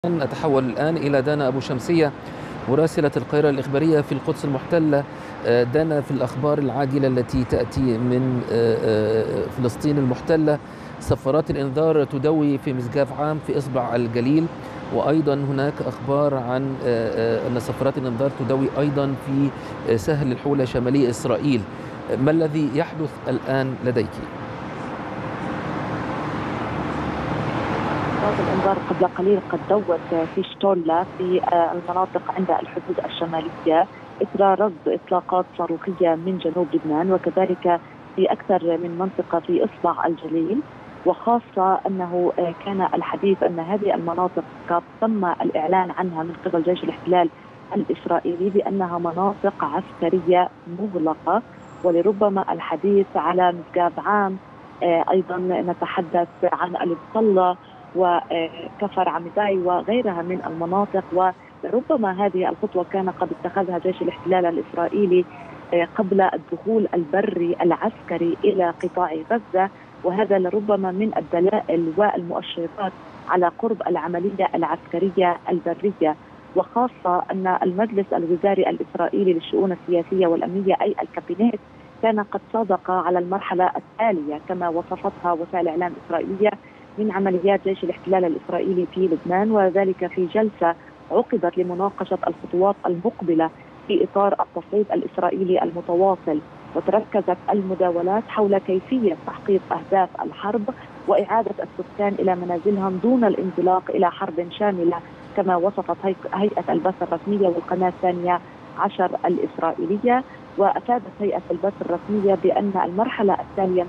نتحول الآن إلى دانا أبو شمسية مراسلة القاهرة الإخبارية في القدس المحتلة. دانا، في الأخبار العاجلة التي تأتي من فلسطين المحتلة، صفارات الإنذار تدوي في مسقاف عام في إصبع الجليل، وأيضا هناك أخبار عن أن صفارات الإنذار تدوي أيضا في سهل الحولة شمالي إسرائيل. ما الذي يحدث الآن لديك؟ الإنذار قبل قليل قد دوت في شتولا في المناطق عند الحدود الشمالية إثر رصد إطلاقات صاروخية من جنوب لبنان، وكذلك في أكثر من منطقة في إصبع الجليل. وخاصة أنه كان الحديث أن هذه المناطق قد تم الإعلان عنها من قبل جيش الاحتلال الإسرائيلي بأنها مناطق عسكرية مغلقة، ولربما الحديث على مسقاف عام. أيضا نتحدث عن المصلى وكفر عمداي وغيرها من المناطق، ولربما هذه الخطوة كان قد اتخذها جيش الاحتلال الإسرائيلي قبل الدخول البري العسكري إلى قطاع غزة، وهذا لربما من الدلائل والمؤشرات على قرب العملية العسكرية البرية. وخاصة أن المجلس الوزاري الإسرائيلي للشؤون السياسية والأمنية أي الكابينت كان قد صادق على المرحلة التالية كما وصفتها وسائل إعلام إسرائيلية من عمليات جيش الاحتلال الإسرائيلي في لبنان، وذلك في جلسة عقدت لمناقشة الخطوات المقبلة في إطار التصعيد الإسرائيلي المتواصل. وتركزت المداولات حول كيفية تحقيق أهداف الحرب وإعادة السكان إلى منازلهم دون الانزلاق إلى حرب شاملة كما وصفت هيئة البث الرسمية والقناة الثانية عشر الإسرائيلية. وأفادت هيئة البث الرسمية بأن المرحلة التالية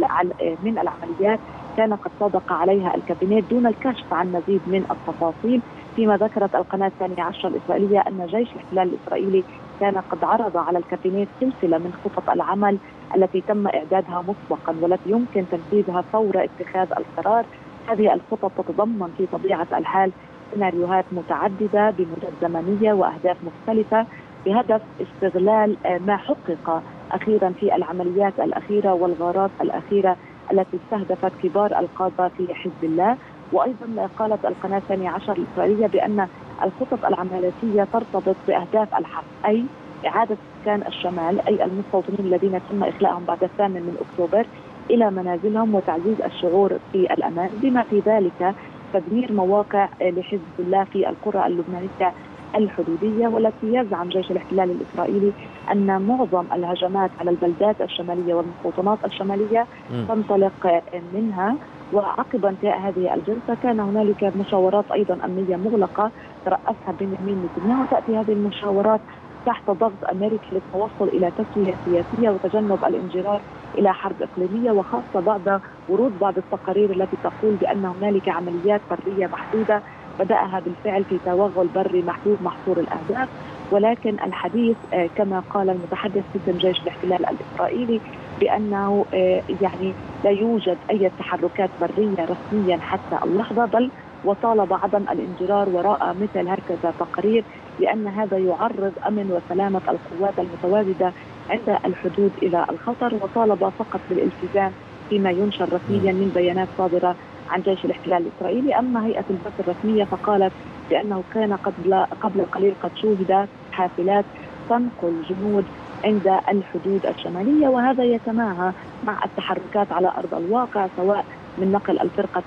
من العمليات كان قد صادق عليها الكابينت دون الكشف عن مزيد من التفاصيل، فيما ذكرت القناة الثانية عشر الإسرائيلية أن جيش الاحتلال الإسرائيلي كان قد عرض على الكابينت سلسلة من خطط العمل التي تم إعدادها مسبقا والتي يمكن تنفيذها فور اتخاذ القرار. هذه الخطط تتضمن في طبيعة الحال سيناريوهات متعددة بمدد زمنية وأهداف مختلفة بهدف استغلال ما حقق أخيرا في العمليات الأخيرة والغارات الأخيرة التي استهدفت كبار القادة في حزب الله. وأيضا قالت القناة الثانية عشر الإسرائيلية بأن الخطط العملياتية ترتبط بأهداف الحرب، أي إعادة سكان الشمال أي المستوطنين الذين تم إخلاءهم بعد 8 من أكتوبر إلى منازلهم وتعزيز الشعور في الأمان، بما في ذلك تدمير مواقع لحزب الله في القرى اللبنانية الحدودية، والتي يزعم جيش الاحتلال الإسرائيلي أن معظم الهجمات على البلدات الشمالية والمستوطنات الشمالية تنطلق منها. وعقب انتهاء هذه الجلسة كان هنالك مشاورات أيضا أمنية مغلقة ترأسها بنيامين نتنياهو، وتأتي هذه المشاورات تحت ضغط أمريكي للتوصل إلى تسوية سياسية وتجنب الانجرار إلى حرب إقليمية، وخاصة بعد ورود بعض التقارير التي تقول بأن هنالك عمليات برية محدودة بدأها بالفعل في توغل بري محدود محصور الأهداف. ولكن الحديث كما قال المتحدث باسم جيش الاحتلال الإسرائيلي بأنه يعني لا يوجد أي تحركات برية رسميا حتى اللحظة، بل وطالب عدم الانجرار وراء مثل هكذا تقرير لأن هذا يعرض أمن وسلامة القوات المتواجدة عند الحدود إلى الخطر، وطالب فقط بالالتزام فيما ينشر رسميا من بيانات صادرة عن جيش الاحتلال الإسرائيلي. أما هيئة البث الرسمية فقالت بأنه كان قبل قليل قد شوهدت حافلات تنقل جنود عند الحدود الشمالية، وهذا يتماهى مع التحركات على أرض الواقع سواء من نقل الفرقة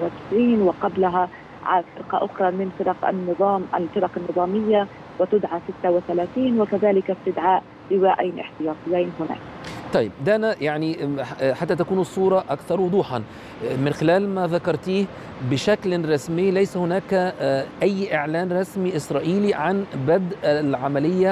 98 وقبلها فرقة أخرى من الفرق النظامية وتدعى 36، وكذلك استدعاء لواءين احتياطيين هناك. طيب دانا، يعني حتى تكون الصورة أكثر وضوحا من خلال ما ذكرتيه بشكل رسمي، ليس هناك أي إعلان رسمي إسرائيلي عن بدء العملية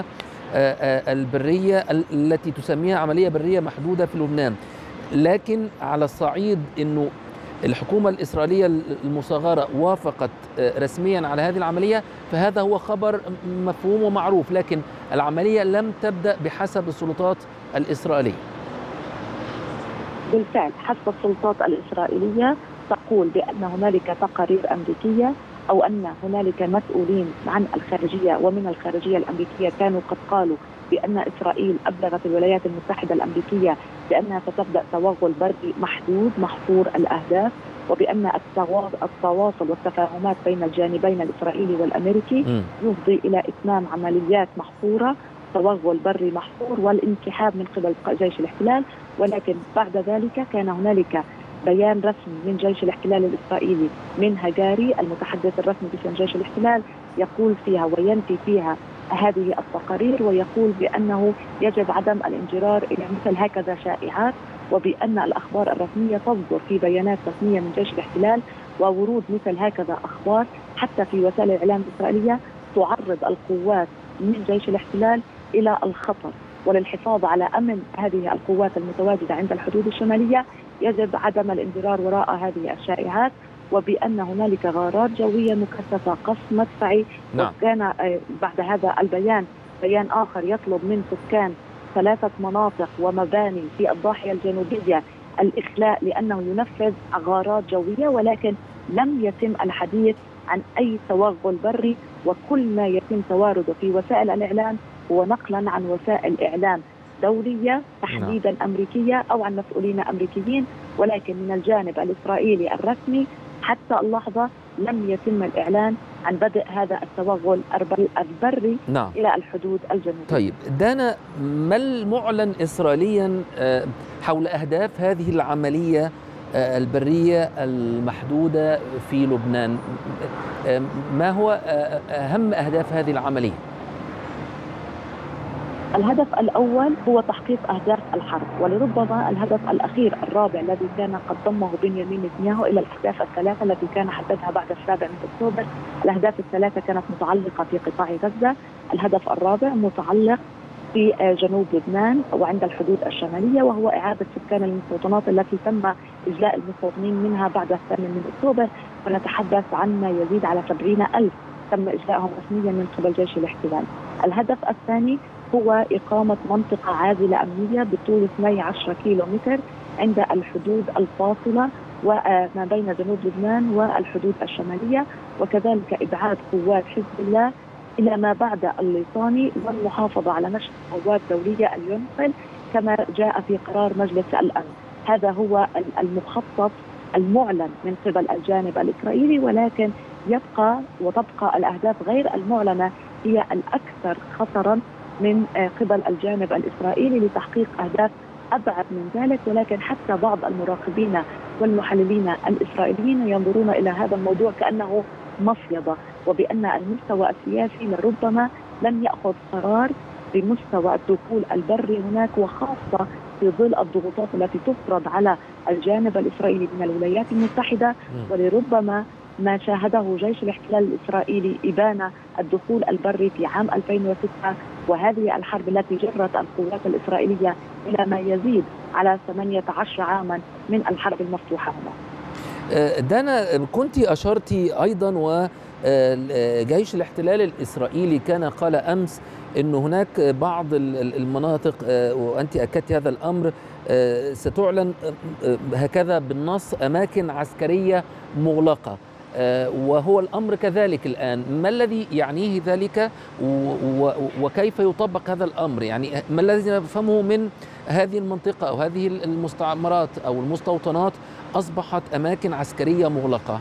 البرية التي تسميها عملية برية محدودة في لبنان، لكن على الصعيد أنه الحكومة الإسرائيلية المصغرة وافقت رسميا على هذه العملية، فهذا هو خبر مفهوم ومعروف، لكن العملية لم تبدأ بحسب السلطات الإسرائيلية. بالفعل حسب السلطات الإسرائيلية تقول بأن هنالك تقارير أمريكية أو أن هنالك مسؤولين عن الخارجية ومن الخارجية الأمريكية كانوا قد قالوا بأن إسرائيل أبلغت الولايات المتحدة الأمريكية بأنها ستبدأ توغل بري محدود محصور الأهداف، وبأن التواصل والتفاهمات بين الجانبين الإسرائيلي والأمريكي يفضي إلى إتمام عمليات محصورة، توغل بري محصور والانسحاب من قبل جيش الاحتلال. ولكن بعد ذلك كان هنالك بيان رسمي من جيش الاحتلال الإسرائيلي من هجاري المتحدث الرسمي باسم جيش الاحتلال، يقول فيها وينفي فيها هذه التقارير، ويقول بأنه يجب عدم الانجرار إلى مثل هكذا شائعات، وبأن الأخبار الرسمية تصدر في بيانات رسمية من جيش الاحتلال، وورود مثل هكذا أخبار حتى في وسائل الإعلام الإسرائيلية تعرض القوات من جيش الاحتلال إلى الخطر. وللحفاظ على أمن هذه القوات المتواجدة عند الحدود الشمالية يجب عدم الانجرار وراء هذه الشائعات، وبأن هنالك غارات جوية مكثفة، قصف مدفعي. وكان بعد هذا البيان بيان آخر يطلب من سكان 3 مناطق ومباني في الضاحية الجنوبية الإخلاء لأنه ينفذ غارات جوية، ولكن لم يتم الحديث عن أي توغل بري، وكل ما يتم توارده في وسائل الإعلام هو نقلا عن وسائل إعلام دولية تحديدا أمريكية أو عن مسؤولين أمريكيين، ولكن من الجانب الإسرائيلي الرسمي حتى اللحظة لم يتم الإعلان عن بدء هذا التوغل البري إلى الحدود الجنوبية. طيب دانا، ما المعلن إسرائيليا حول أهداف هذه العملية البرية المحدودة في لبنان؟ ما هو أهم أهداف هذه العملية؟ الهدف الأول هو تحقيق أهداف الحرب، ولربما الهدف الأخير الرابع الذي كان قد ضمه بنيامين نتنياهو إلى الأهداف الثلاثة التي كان حددها بعد 7 أكتوبر. الأهداف الثلاثة كانت متعلقة في قطاع غزة، الهدف الرابع متعلق في جنوب لبنان وعند الحدود الشمالية، وهو إعادة سكان المستوطنات التي تم إجلاء المستوطنين منها بعد 8 أكتوبر، ونتحدث عن ما يزيد على 70,000 تم إجلاءهم رسميا من قبل جيش الاحتلال. الهدف الثاني هو إقامة منطقة عازلة أمنية بطول 12 كيلومتر عند الحدود الفاصلة وما بين جنوب لبنان والحدود الشمالية، وكذلك إبعاد قوات حزب الله إلى ما بعد الليطاني والمحافظة على نشر قوات دولية اليونفل كما جاء في قرار مجلس الأمن. هذا هو المخطط المعلن من قبل الجانب الإسرائيلي، ولكن تبقى الأهداف غير المعلنة هي الأكثر خطرا من قبل الجانب الإسرائيلي لتحقيق أهداف أبعد من ذلك. ولكن حتى بعض المراقبين والمحللين الإسرائيليين ينظرون إلى هذا الموضوع كأنه مصيدة، وبأن المستوى السياسي لربما لم يأخذ قرار بمستوى الدخول البري هناك، وخاصة في ظل الضغوطات التي تفرض على الجانب الإسرائيلي من الولايات المتحدة، ولربما ما شاهده جيش الاحتلال الإسرائيلي إبانة الدخول البري في عام 2006، وهذه الحرب التي جرت القوات الإسرائيلية إلى ما يزيد على 18 عاما من الحرب المفتوحة هنا. دانا، كنت أشرت أيضا وجيش الاحتلال الإسرائيلي كان قال أمس أن هناك بعض المناطق، وأنت أكدت هذا الأمر، ستعلن هكذا بالنص أماكن عسكرية مغلقة، وهو الأمر كذلك الآن. ما الذي يعنيه ذلك وكيف يطبق هذا الأمر؟ يعني ما الذي نفهمه من هذه المنطقة أو هذه المستعمرات أو المستوطنات أصبحت أماكن عسكرية مغلقة؟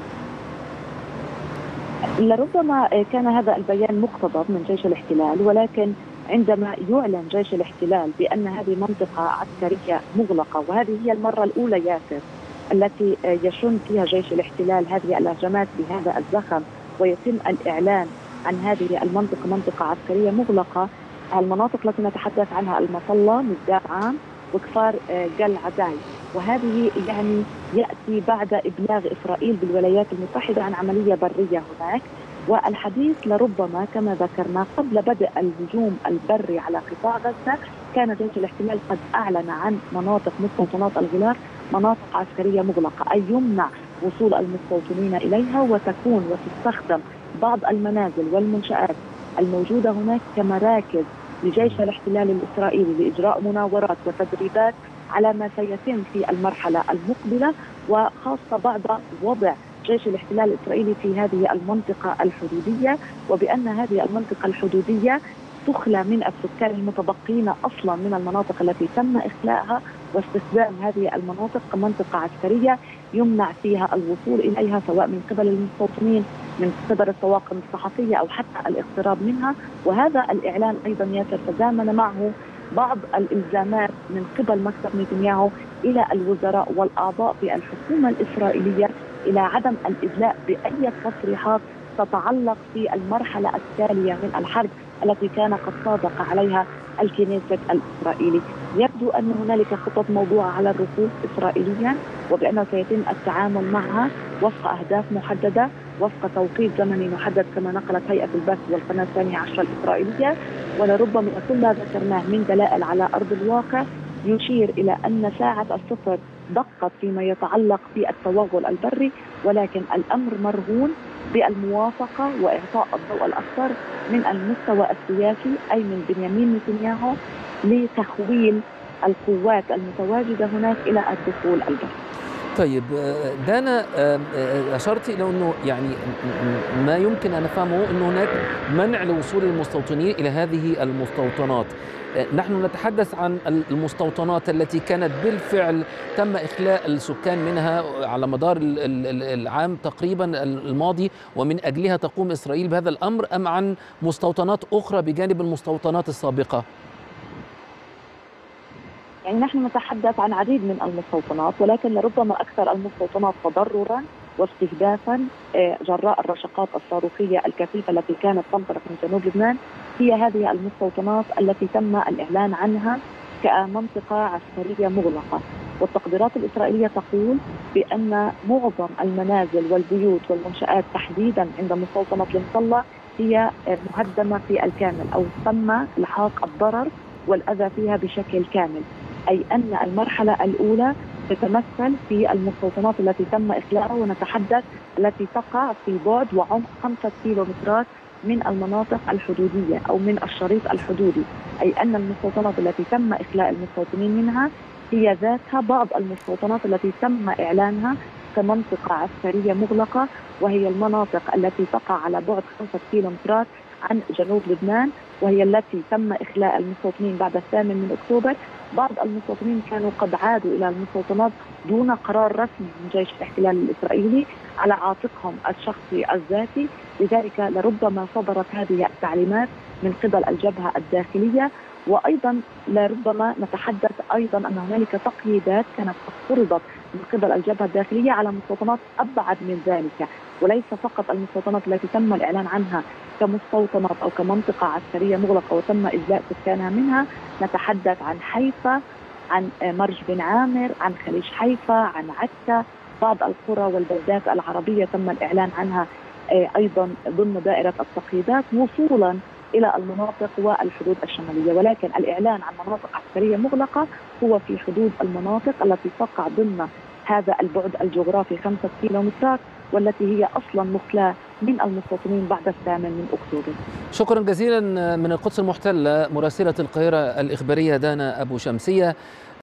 لربما كان هذا البيان مقتضب من جيش الاحتلال، ولكن عندما يعلن جيش الاحتلال بأن هذه منطقة عسكرية مغلقة، وهذه هي المرة الأولى ياسر التي يشن فيها جيش الاحتلال هذه الهجمات بهذا الزخم ويتم الإعلان عن هذه المنطقة منطقة عسكرية مغلقة. المناطق التي نتحدث عنها المصلى، مزداد عام، وكفار جل عداي، وهذه يعني يأتي بعد إبلاغ إسرائيل بالولايات المتحدة عن عملية برية هناك. والحديث لربما كما ذكرنا قبل بدء الهجوم البري على قطاع غزة كان جيش الاحتلال قد أعلن عن مناطق مستوطنات الغلاف مناطق عسكرية مغلقة، أي يمنع وصول المستوطنين إليها، وتكون وتستخدم بعض المنازل والمنشآت الموجودة هناك كمراكز لجيش الاحتلال الإسرائيلي لإجراء مناورات وتدريبات على ما سيتم في المرحلة المقبلة، وخاصة بعد وضع جيش الاحتلال الإسرائيلي في هذه المنطقة الحدودية، وبأن هذه المنطقة الحدودية تخلى من السكان المتبقين أصلا من المناطق التي تم إخلاءها، واستخدام هذه المناطق كمنطقة عسكرية يمنع فيها الوصول إليها سواء من قبل المستوطنين، من قبل الطواقم الصحفية أو حتى الاقتراب منها. وهذا الإعلان أيضا ياسر تزامن معه بعض الإلزامات من قبل مكتب نتنياهو إلى الوزراء والأعضاء في الحكومة الإسرائيلية إلى عدم الإدلاء بأي تصريحات تتعلق في المرحلة التالية من الحرب التي كان قد صادق عليها الكنيست الإسرائيلي. يبدو أن هنالك خطط موضوعة على الرفوف إسرائيليا، وبأنه سيتم التعامل معها وفق أهداف محددة، وفق توقيت زمني محدد كما نقلت هيئة البث والقناة الثانية عشر الإسرائيلية. ولربما كل ما ذكرناه من دلائل على أرض الواقع يشير إلى أن ساعة الصفر دقت فيما يتعلق بالتوغل البري، ولكن الأمر مرهون بالموافقة وإعطاء الضوء الأكثر من المستوى السياسي أي من بنيامين نتنياهو لتخويل القوات المتواجدة هناك إلى الدخول البري. طيب دانا، أشرت إلى أنه يعني ما يمكن أن نفهمه أن هناك منع لوصول المستوطنين إلى هذه المستوطنات. نحن نتحدث عن المستوطنات التي كانت بالفعل تم إخلاء السكان منها على مدار العام تقريبا الماضي، ومن أجلها تقوم إسرائيل بهذا الأمر، أم عن مستوطنات أخرى بجانب المستوطنات السابقة؟ يعني نحن نتحدث عن عديد من المستوطنات، ولكن لربما أكثر المستوطنات تضررا واستهدافا جراء الرشقات الصاروخية الكثيفة التي كانت تنطلق من جنوب لبنان هي هذه المستوطنات التي تم الإعلان عنها كمنطقة عسكرية مغلقة. والتقديرات الإسرائيلية تقول بأن معظم المنازل والبيوت والمنشآت تحديدا عند مستوطنة المصلى هي مهدمة في الكامل أو تم إلحاق الضرر والأذى فيها بشكل كامل، أي أن المرحلة الأولى تتمثل في المستوطنات التي تم إخلاءها، ونتحدث التي تقع في بعد وعمق 5 كيلومترات من المناطق الحدودية أو من الشريط الحدودي، أي أن المستوطنات التي تم إخلاء المستوطنين منها هي ذاتها بعض المستوطنات التي تم إعلانها كمنطقة عسكرية مغلقة، وهي المناطق التي تقع على بعد 5 كيلومترات عن جنوب لبنان، وهي التي تم إخلاء المستوطنين بعد 8 من أكتوبر. بعض المستوطنين كانوا قد عادوا إلى المستوطنات دون قرار رسمي من جيش الاحتلال الإسرائيلي على عاتقهم الشخصي الذاتي، لذلك لربما صدرت هذه التعليمات من قبل الجبهة الداخلية. وأيضا لربما نتحدث أيضا أن هنالك تقييدات كانت فرضت من قبل الجبهة الداخلية على مستوطنات أبعد من ذلك، وليس فقط المستوطنات التي تم الإعلان عنها كمستوطنات أو كمنطقة عسكرية مغلقة وتم إجلاء سكانها منها. نتحدث عن حيفا، عن مرج بن عامر، عن خليج حيفا، عن عكا، بعض القرى والبلدات العربية تم الإعلان عنها أيضا ضمن دائرة التقييدات وصولا إلى المناطق والحدود الشمالية. ولكن الإعلان عن مناطق عسكرية مغلقة هو في حدود المناطق التي تقع ضمن هذا البعد الجغرافي 5 كيلومترات، والتي هي أصلا مخلاة من المستوطنين بعد 8 من أكتوبر. شكرا جزيلا من القدس المحتلة مراسلة القاهرة الإخبارية دانا أبو شمسية.